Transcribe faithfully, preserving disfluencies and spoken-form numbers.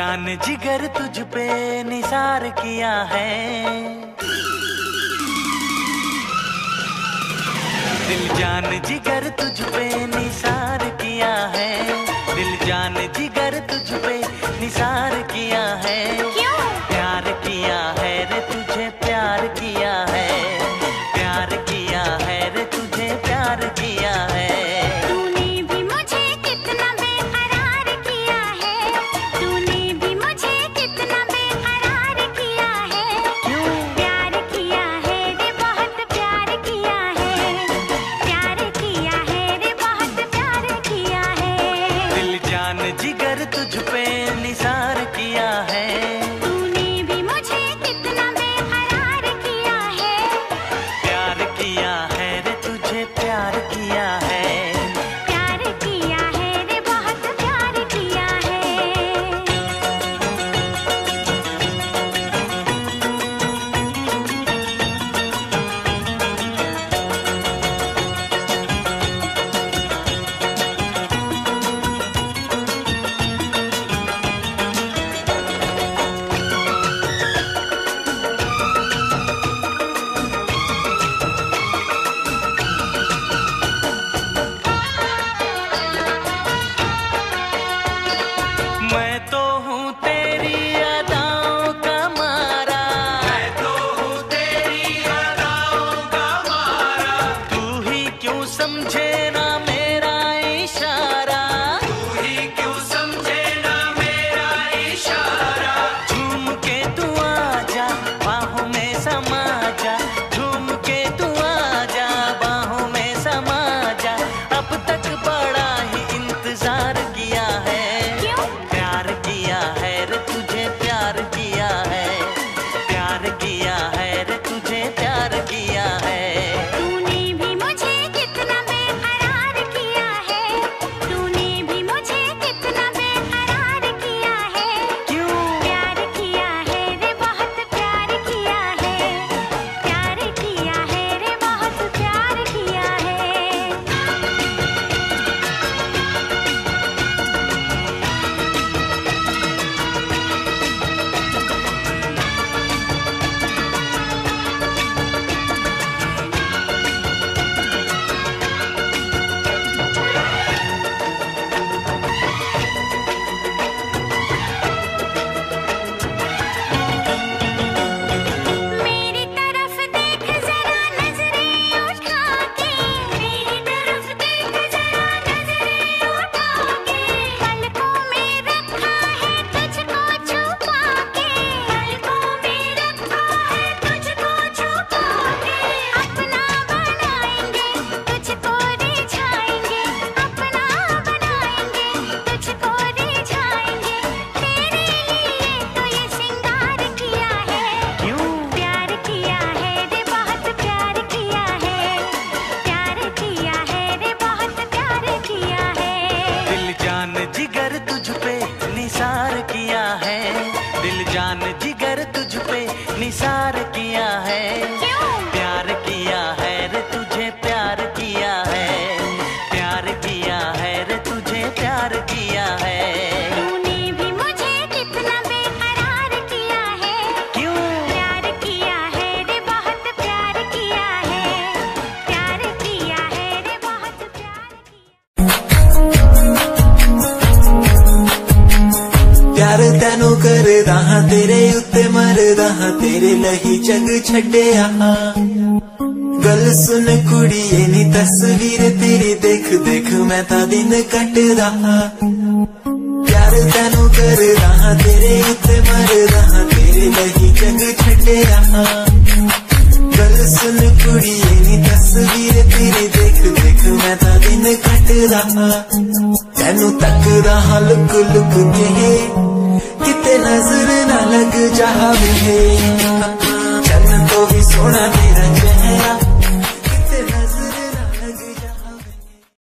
जान जिगर तुझ पे निसार किया है, दिल जान जिगर तुझ पे निसार किया है, दिल जान जिगर तुझ पे निसार किया है। क्यों? प्यार किया है रे तुझे प्यार किया है, प्यार किया है रे तुझे प्यार किया है। तूने भी मुझे कितना बेकरार किया है, तूने भी मुझे कितना बेकरार किया है। क्यों? प्यार किया है रे बहुत प्यार किया है, प्यार किया है रे बहुत प्यार किया है। दिल जान जिगर तुझ पे निसार किया है, तूने भी मुझे कितना बेकरार किया है। प्यार किया है रे तुझे प्यार किया है। प्यार किया है रे बहुत प्यार किया है। मैं तो हूँ तेरी अदाओं का मारा, मैं तो हूँ तेरी अदाओं का मारा। तू ही क्यों समझे ना मेरा इशारा, तू ही क्यों समझे ना मेरा इशारा। झूम के तू आजा बाहों में समा जा, झूम के तू आजा बाहों में समा जा। अब तक बड़ा ही इंतजार किया है, क्यों? प्यार किया है रे तुझे प्यार किया है, प्यार किया है रे तुझे प्यार किया है। तूने भी मुझे कितना बेकरार किया है, तूने भी मुझे कितना बेकरार किया है। क्यों? प्यार किया है रे बहुत प्यार किया है, प्यार किया है रे बहुत प्यार किया है। मेरी तरफ देख जरा नजरें उठा के, मेरी तरफ देख जरा नजरें उठा के। पलकों में रखा है तुझको छुपा के, पलकों में रखा है तुझको छुपा के। अपना बनाएंगे तुझको रिझाएंगे, अपना बनाएंगे तुझको रिझाएंगे। तेरे लिए तो ये श्रृंगार किया है। क्यों? प्यार किया है रे बहुत प्यार किया है, प्यार किया है रे बहुत प्यार किया है। दिल जान जिगर तुझ पे निसार किया है, दिल जान जिगर तुझ पे निसार किया है। क्यों? प्यार किया है रे तुझे प्यार किया है, प्यार किया है रे तुझे प्यार किया है। तूने भी मुझे कितना बेकरार किया है। क्यों? प्यार किया है रे बहुत प्यार किया है, प्यार किया है रे बहुत प्यार किया। प्यार तैनू करदा हां तेरे उत्ते मरदा हां, तेरे लही जग छड्डिया। गल सुन कुड़िए नी तस्वीर तेरी देख देख मैं ता दिन कटदा हां। प्यार तैनू करदा हां तेरे उत्ते मरदा हां, तेरे लही जग छड्डिया। गल सुन कुड़िए नी तस्वीर तेरी देख देख मैं ता दिन कटदा हां। तैनू तकदा हां लुक लुक के, किते नजर ना लग जावे। चन्न तो भी सोना तेरा